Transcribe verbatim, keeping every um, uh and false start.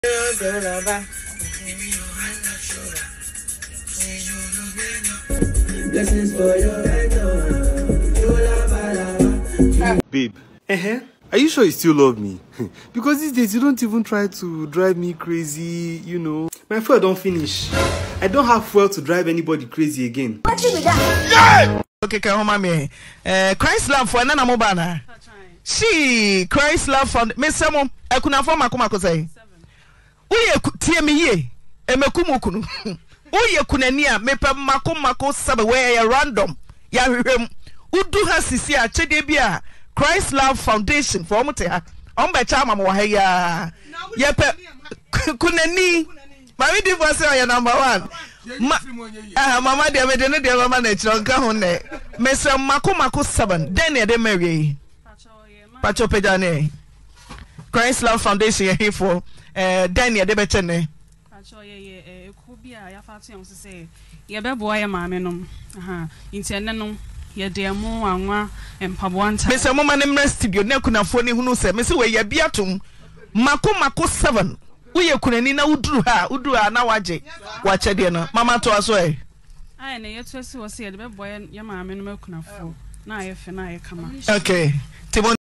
Babe, uh-huh. Are you sure you still love me? Because these days you don't even try to drive me crazy, you know. My fuel don't finish. I don't have fuel to drive anybody crazy again. What did we yeah! Okay, come on, mommy. Uh, Christ love for another mobana. She Christ love for Miss Samo. I couldn't form a kumako say. Uye tie me ye. Emekumukunu. Uye kunenia mepe makumako sabe where random. Ya rem. Udu ha sisi a chedebia. Christ Love Foundation for Omuteha. Ombe chama mwahaya. Yepe kuneni. Mami di for say number one. Ma, ah, mama dia me de ne dia mama na chiro nka ho ne. Mesra mako mako seven. Den e de marry. Pacho pejane. Christ Love Foundation here for eh den e de be chene. Pacho ye ye e ku bia ya fa to yam se say ye be boa ye maame nom. Aha. Inti ene nom ye de mo anwa empabwanta. Me say mama ne mra studio ne kunafo ne hunu se me say we ye biatum. Mako mako seven. Uye kunani na uduru ha uduru ha na waje wachede no mama to aso e ai na yetu esi wo se ye be boy ye maame no makunafo na aye fe na aye kama. Okay.